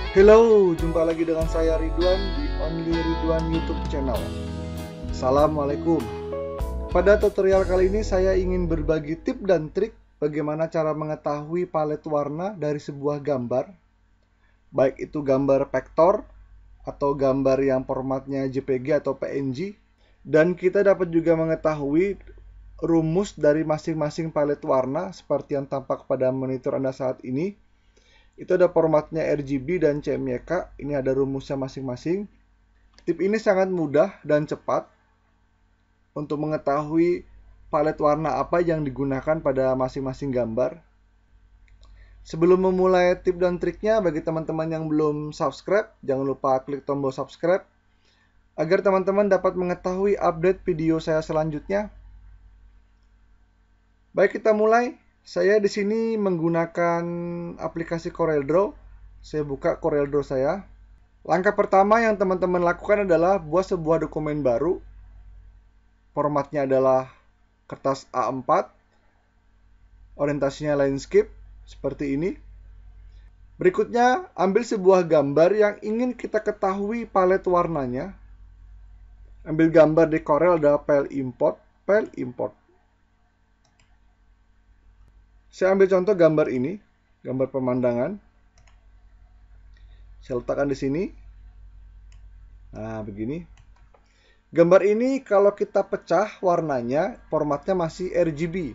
Halo, jumpa lagi dengan saya Ridwan di Only Ridwan YouTube channel. Assalamualaikum. Pada tutorial kali ini saya ingin berbagi tips dan trik bagaimana cara mengetahui palet warna dari sebuah gambar, baik itu gambar vektor atau gambar yang formatnya JPG atau PNG, dan kita dapat juga mengetahui rumus dari masing-masing palet warna seperti yang tampak pada monitor Anda saat ini. Itu ada formatnya RGB dan CMYK. Ini ada rumusnya masing-masing. Tip ini sangat mudah dan cepat untuk mengetahui palet warna apa yang digunakan pada masing-masing gambar. Sebelum memulai tip dan triknya, bagi teman-teman yang belum subscribe, jangan lupa klik tombol subscribe agar teman-teman dapat mengetahui update video saya selanjutnya. Baik, kita mulai. Saya di sini menggunakan aplikasi CorelDRAW. Saya buka CorelDRAW saya. Langkah pertama yang teman-teman lakukan adalah buat sebuah dokumen baru. Formatnya adalah kertas A4. Orientasinya landscape seperti ini. Berikutnya, ambil sebuah gambar yang ingin kita ketahui palet warnanya. Ambil gambar di Corel, ada file import. Saya ambil contoh gambar ini, gambar pemandangan. Saya letakkan di sini. Nah, begini. Gambar ini kalau kita pecah warnanya, formatnya masih RGB.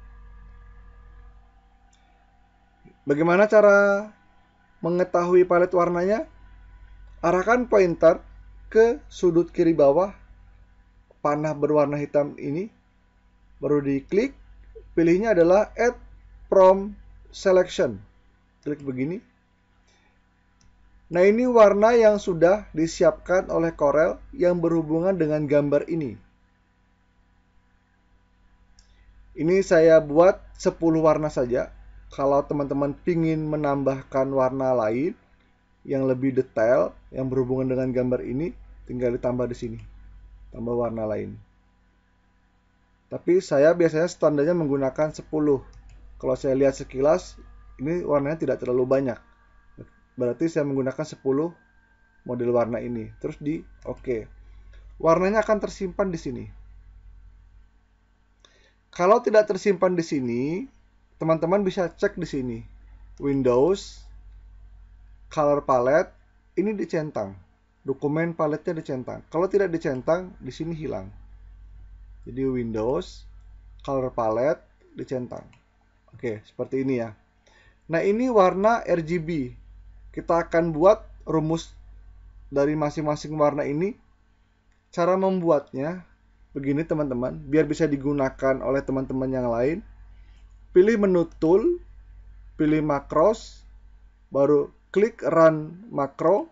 Bagaimana cara mengetahui palet warnanya? Arahkan pointer ke sudut kiri bawah panah berwarna hitam ini. Baru diklik. Pilihnya adalah Add from Selection. Klik begini. Nah, ini warna yang sudah disiapkan oleh Corel yang berhubungan dengan gambar ini. Ini saya buat 10 warna saja. Kalau teman-teman ingin menambahkan warna lain yang lebih detail yang berhubungan dengan gambar ini, tinggal ditambah di sini. Tambah warna lain. Tapi saya biasanya standarnya menggunakan 10. Kalau saya lihat sekilas, ini warnanya tidak terlalu banyak. Berarti saya menggunakan 10 model warna ini. Terus di OK. Warnanya akan tersimpan di sini. Kalau tidak tersimpan di sini, teman-teman bisa cek di sini. Windows, Color Palette, ini dicentang. Dokumen paletnya dicentang. Kalau tidak dicentang, di sini hilang. Jadi Windows, Color Palette, dicentang. Oke, seperti ini ya. Nah, ini warna RGB. Kita akan buat rumus dari masing-masing warna ini. Cara membuatnya begini teman-teman, biar bisa digunakan oleh teman-teman yang lain. Pilih menu tool, pilih macros, baru klik run macro.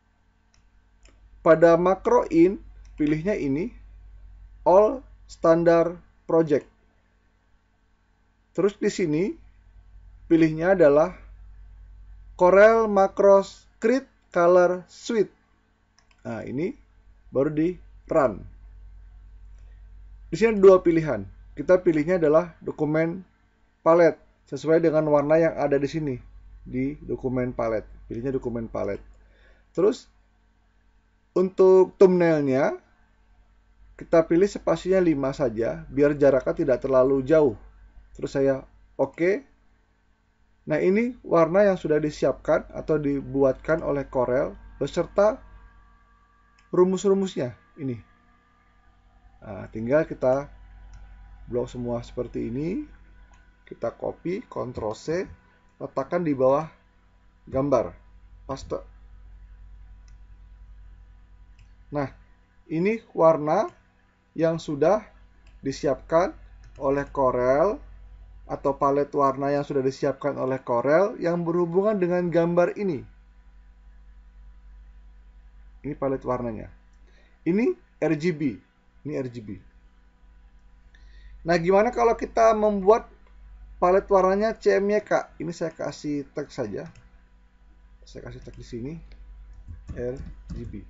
Pada macro in, pilihnya ini, all standard project. Terus di sini, pilihnya adalah Corel Macros Create Color Suite. Nah, ini baru di run. Di sini ada dua pilihan. Kita pilihnya adalah dokumen palet sesuai dengan warna yang ada di sini di dokumen palet. Pilihnya dokumen palet. Terus untuk thumbnailnya kita pilih spasinya 5 saja biar jaraknya tidak terlalu jauh. Terus saya OK. Nah, ini warna yang sudah disiapkan atau dibuatkan oleh Corel beserta rumus-rumusnya ini. Nah, tinggal kita blok semua seperti ini. Kita copy, Ctrl C, letakkan di bawah gambar. Paste. Nah, ini warna yang sudah disiapkan oleh Corel atau palet warna yang sudah disiapkan oleh Corel yang berhubungan dengan gambar ini. Ini palet warnanya. Ini RGB. Ini RGB. Nah, gimana kalau kita membuat palet warnanya CMYK? Ini saya kasih tag saja. Saya kasih tag di sini. RGB.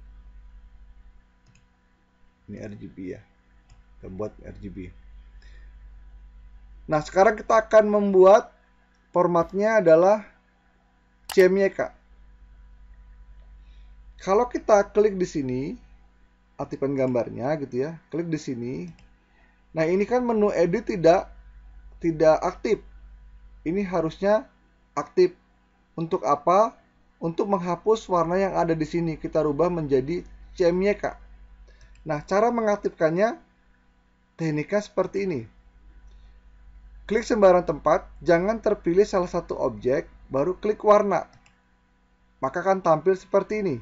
Ini RGB ya. Kita buat RGB. Nah, sekarang kita akan membuat formatnya adalah CMYK. Kalau kita klik di sini, aktifkan gambarnya gitu ya, klik di sini. Nah, ini kan menu edit tidak aktif. Ini harusnya aktif. Untuk apa? Untuk menghapus warna yang ada di sini. Kita rubah menjadi CMYK. Nah, cara mengaktifkannya tekniknya seperti ini. Klik sembarang tempat, jangan terpilih salah satu objek, baru klik warna. Maka akan tampil seperti ini.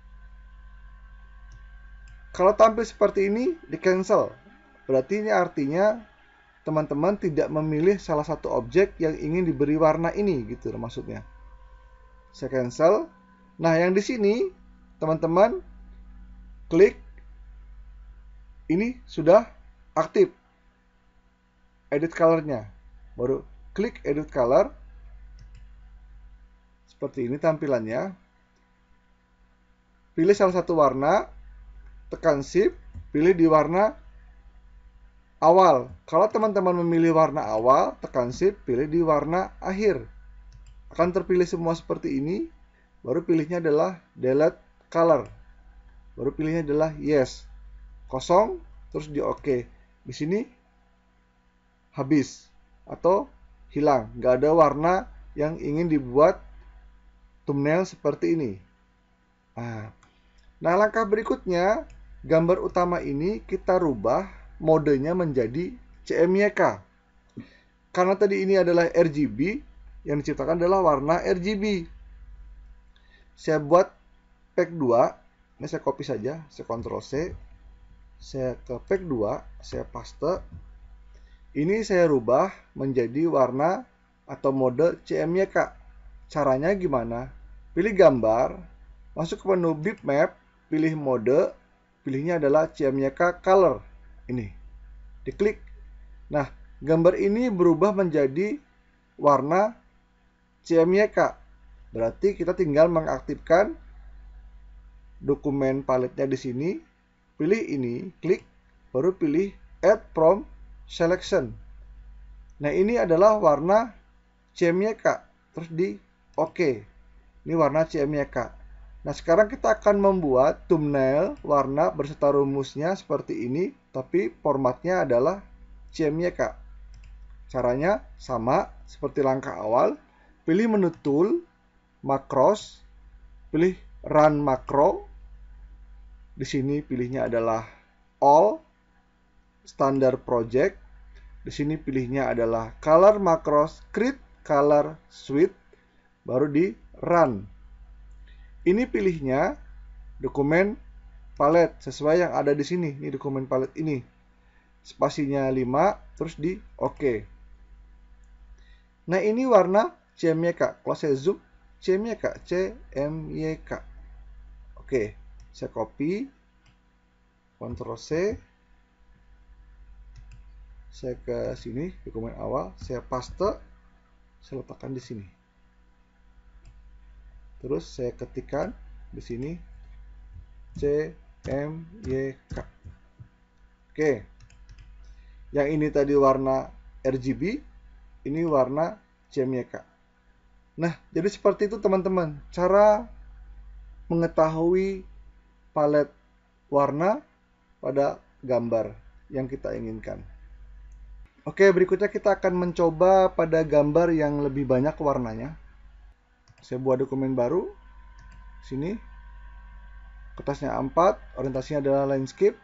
Kalau tampil seperti ini, di cancel. Berarti ini artinya teman-teman tidak memilih salah satu objek yang ingin diberi warna ini, gitu maksudnya. Saya cancel. Nah, yang di sini, teman-teman klik, ini sudah aktif. Edit color-nya. Baru klik edit color. Seperti ini tampilannya. Pilih salah satu warna, tekan shift, pilih di warna awal. Kalau teman-teman memilih warna awal, tekan shift, pilih di warna akhir. Akan terpilih semua seperti ini. Baru pilihnya adalah delete color. Baru pilihnya adalah yes. Kosong, terus di OK. Di sini habis atau hilang, nggak ada warna yang ingin dibuat thumbnail seperti ini. Nah, langkah berikutnya, gambar utama ini kita rubah modenya menjadi CMYK. Karena tadi ini adalah RGB, yang diciptakan adalah warna RGB. Saya buat pack 2, ini saya copy saja, saya Ctrl C, saya ke pack 2, saya paste. Ini saya rubah menjadi warna atau mode CMYK. Caranya gimana? Pilih gambar, masuk ke menu bitmap, pilih mode, pilihnya adalah CMYK color. Ini, diklik. Nah, gambar ini berubah menjadi warna CMYK. Berarti kita tinggal mengaktifkan dokumen paletnya di sini, pilih ini, klik, baru pilih add from selection. Nah, ini adalah warna CMYK. Terus di OK. Ini warna CMYK. Nah, sekarang kita akan membuat thumbnail warna berserta rumusnya seperti ini, tapi formatnya adalah CMYK. Caranya sama seperti langkah awal. Pilih menu tool, macros, pilih run macro. Di sini pilihnya adalah all, standard project. Di sini pilihnya adalah color macros, create color suite, baru di run. Ini pilihnya dokumen palet sesuai yang ada di sini. Ini dokumen palet ini. Spasinya 5, terus di OK. Nah, ini warna CMYK. Kalau saya zoom, CMYK, CMYK. Oke, saya copy, Ctrl C, saya ke sini, dokumen awal, saya paste, saya letakkan di sini. Terus saya ketikkan di sini CMYK. Oke. Yang ini tadi warna RGB, ini warna CMYK. Nah, jadi seperti itu teman-teman, cara mengetahui palet warna pada gambar yang kita inginkan. Oke, berikutnya kita akan mencoba pada gambar yang lebih banyak warnanya. Saya buat dokumen baru. Sini. Kertasnya A4, orientasinya adalah landscape.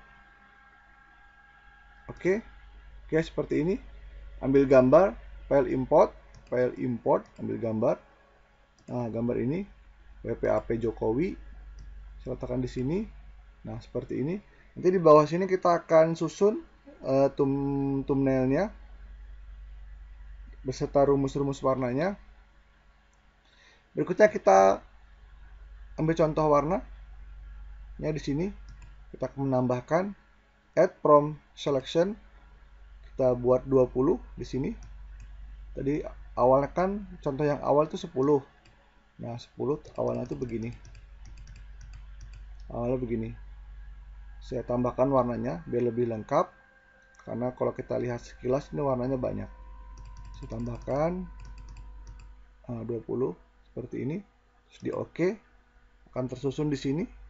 Oke. Oke, seperti ini. Ambil gambar, file import, ambil gambar. Nah, gambar ini WPAP Jokowi. Saya letakkan di sini. Nah, seperti ini. Nanti di bawah sini kita akan susun thumbnailnya beserta rumus-rumus warnanya. Berikutnya kita ambil contoh warna. Ya, di sini kita akan menambahkan add from selection. Kita buat 20 di sini. Tadi awalnya kan contoh yang awal itu 10. Nah, 10 awalnya itu begini. Awalnya begini. Saya tambahkan warnanya biar lebih lengkap. Karena kalau kita lihat sekilas ini warnanya banyak. Saya tambahkan 20 seperti ini. Terus di OK. Akan tersusun di sini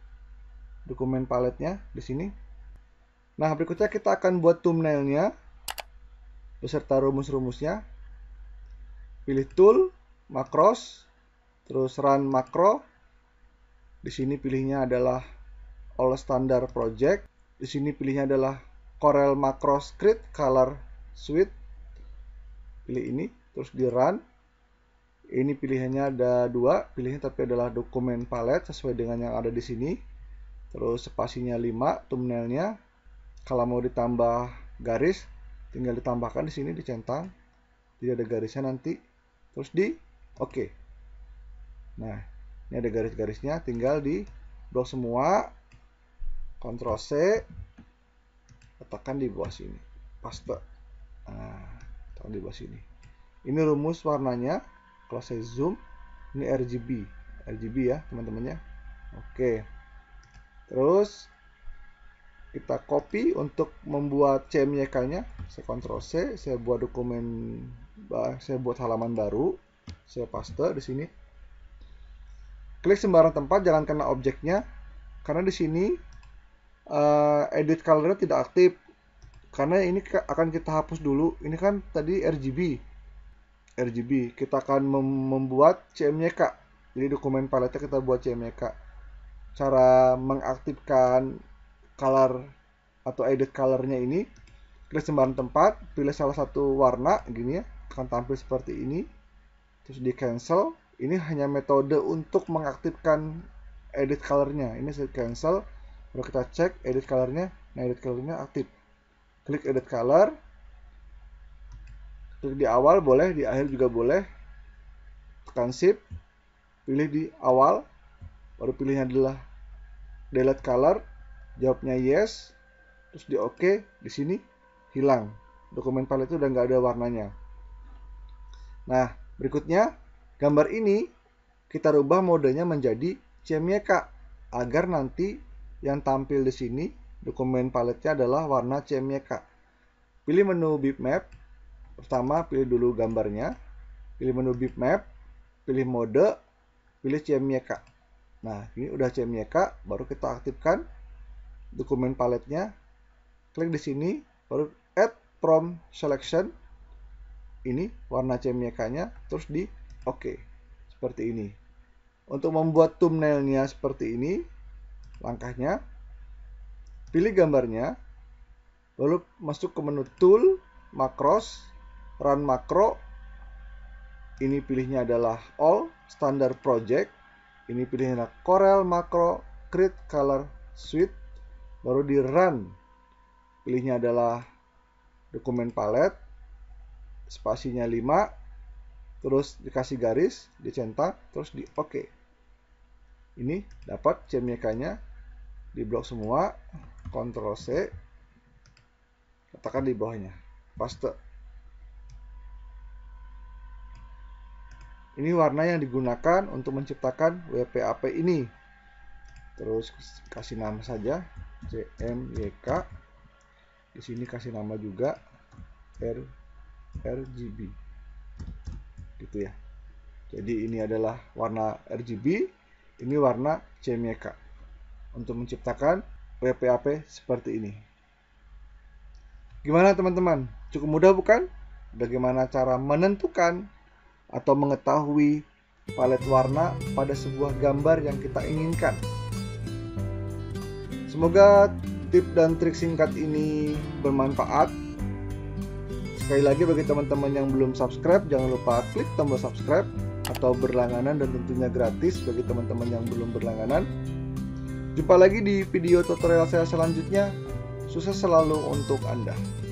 dokumen paletnya di sini. Nah, berikutnya kita akan buat thumbnailnya beserta rumus-rumusnya. Pilih tool, macros, terus run makro. Di sini pilihnya adalah all standard project. Di sini pilihnya adalah Corel Macros Grid Color Suite. Pilih ini, terus di run. Ini pilihannya ada dua, pilihnya tapi adalah dokumen palet sesuai dengan yang ada di sini. Terus spasinya 5, thumbnailnya. Kalau mau ditambah garis, tinggal ditambahkan di sini dicentang. Tidak ada garisnya nanti. Terus di oke. Nah, ini ada garis-garisnya, tinggal di blok semua. Ctrl C, letakkan di bawah sini, paste. Nah, letakkan di bawah sini. Ini rumus warnanya. Kalau saya zoom, ini RGB ya teman-temannya. Oke. Terus kita copy untuk membuat CMYK-nya. Saya Ctrl C, saya buat dokumen, saya buat halaman baru, saya paste di sini. Klik sembarang tempat, jangan kena objeknya, karena di sini edit color tidak aktif. Karena ini akan kita hapus dulu. Ini kan tadi RGB. Kita akan membuat CMYK. Jadi dokumen paletnya kita buat CMYK. Cara mengaktifkan color atau edit colornya ini, klik sembarang tempat, pilih salah satu warna gini ya, akan tampil seperti ini. Terus di cancel. Ini hanya metode untuk mengaktifkan edit colornya. Ini saya cancel. Kalau kita cek edit colornya, nah edit colornya aktif. Klik edit color. Klik di awal boleh, di akhir juga boleh. Tekan shift, pilih di awal, baru pilihnya adalah delete color. Jawabnya yes, terus di oke. Di sini hilang, dokumen palet itu udah nggak ada warnanya. Nah, berikutnya gambar ini kita rubah modenya menjadi CMYK agar nanti yang tampil di sini dokumen paletnya adalah warna CMYK. Pilih menu bitmap. Pertama pilih dulu gambarnya, pilih menu bitmap, pilih mode, pilih CMYK. Nah, ini udah CMYK, baru kita aktifkan dokumen paletnya. Klik di sini, baru add from selection. Ini warna CMYK-nya, terus di oke. Seperti ini. Untuk membuat thumbnailnya seperti ini, langkahnya pilih gambarnya, lalu masuk ke menu tool, macros, run makro. Ini pilihnya adalah all standard project. Ini pilihnya adalah Corel Macro Grid Color Suite. Baru di run, pilihnya adalah dokumen palet, spasinya 5, terus dikasih garis, dicentang, terus di oke. Ini dapat CMYK-nya di blok semua. Ctrl C, letakkan di bawahnya, paste. Ini warna yang digunakan untuk menciptakan WPAP ini. Terus kasih nama saja CMYK. Di sini kasih nama juga RGB. Gitu ya. Jadi ini adalah warna RGB, ini warna CMYK. Untuk menciptakan WPAP seperti ini. Gimana teman-teman? Cukup mudah bukan? Bagaimana cara menentukan atau mengetahui palet warna pada sebuah gambar yang kita inginkan. Semoga tips dan trik singkat ini bermanfaat. Sekali lagi bagi teman-teman yang belum subscribe, jangan lupa klik tombol subscribe atau berlangganan, dan tentunya gratis bagi teman-teman yang belum berlangganan. Jumpa lagi di video tutorial saya selanjutnya. Sukses selalu untuk Anda.